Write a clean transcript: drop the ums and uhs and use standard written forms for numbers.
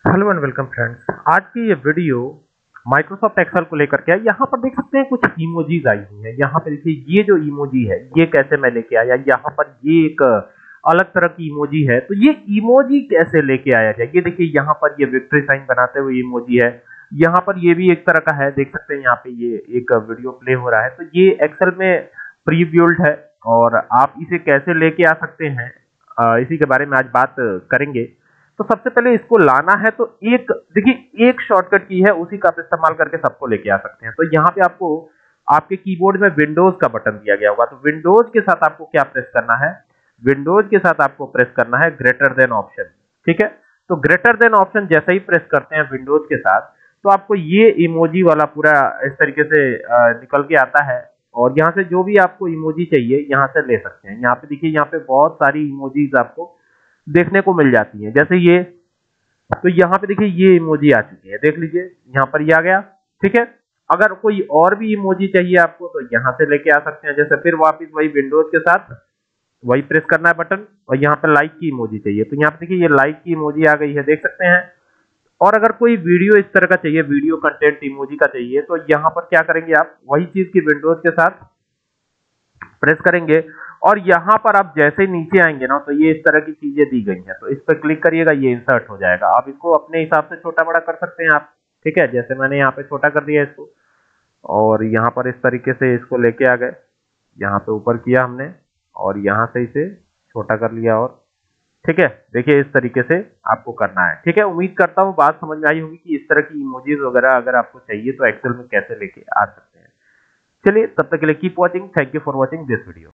Hello and welcome friends. आज की ये वीडियो माइक्रोसॉफ्ट एक्सेल को लेकर के है। यहाँ पर देख सकते हैं कुछ इमोजीज आई हुई हैं। यहाँ पे देखिए ये जो इमोजी है ये कैसे मैं लेके आया। यहाँ पर ये एक अलग तरह की इमोजी है, तो ये इमोजी कैसे लेके आया जाए। ये देखिए यहाँ पर ये विक्ट्री साइन बनाते हुए इमोजी है। यहाँ पर ये भी एक तरह का है, देख सकते हैं यहाँ पे ये एक वीडियो प्ले हो रहा है। तो ये एक्सेल में प्री बिल्ड है और आप इसे कैसे लेके आ सकते हैं इसी के बारे में आज बात करेंगे। तो सबसे पहले इसको लाना है तो एक देखिए एक शॉर्टकट की है, उसी का आप इस्तेमाल करके सबको लेके आ सकते हैं। तो यहाँ पे आपको आपके कीबोर्ड में विंडोज का बटन दिया गया होगा, तो विंडोज के साथ आपको क्या प्रेस करना है, विंडोज के साथ आपको प्रेस करना है ग्रेटर देन ऑप्शन। ठीक है, तो ग्रेटर देन ऑप्शन जैसे ही प्रेस करते हैं विंडोज के साथ, तो आपको ये इमोजी वाला पूरा इस तरीके से निकल के आता है। और यहाँ से जो भी आपको इमोजी चाहिए यहाँ से ले सकते हैं। यहाँ पे देखिए यहाँ पे बहुत सारी इमोजीज आपको देखने को मिल जाती है, जैसे ये। तो यहाँ पे देखिए ये इमोजी आ चुकी है, देख लीजिए यहाँ पर ये आ गया। ठीक है, अगर कोई और भी इमोजी चाहिए आपको तो यहाँ से लेके आ सकते हैं। जैसे फिर वापस वही विंडोज के साथ वही प्रेस करना है बटन, और यहाँ पे लाइक की इमोजी चाहिए तो यहाँ पे देखिए ये लाइक की इमोजी आ गई है, देख सकते हैं। और अगर कोई वीडियो इस तरह का चाहिए, वीडियो कंटेंट इमोजी का चाहिए, तो यहाँ पर क्या करेंगे आप, वही चीज की विंडोज के साथ प्रेस करेंगे और यहाँ पर आप जैसे नीचे आएंगे ना, तो ये इस तरह की चीजें दी गई हैं, तो इस पर क्लिक करिएगा, ये इंसर्ट हो जाएगा। आप इसको अपने हिसाब से छोटा बड़ा कर सकते हैं आप। ठीक है, जैसे मैंने यहाँ पे छोटा कर दिया इसको, और यहाँ पर इस तरीके से इसको लेके आ गए, यहाँ पे ऊपर किया हमने और यहाँ से इसे छोटा कर लिया। और ठीक है, देखिए इस तरीके से आपको करना है। ठीक है, उम्मीद करता हूँ बात समझ में आई होगी कि इस तरह की इमोजीज वगैरह अगर आपको चाहिए तो एक्सेल में कैसे लेके आ सकते हैं। चलिए तब तक के लिए keep watching, thank you for watching this video.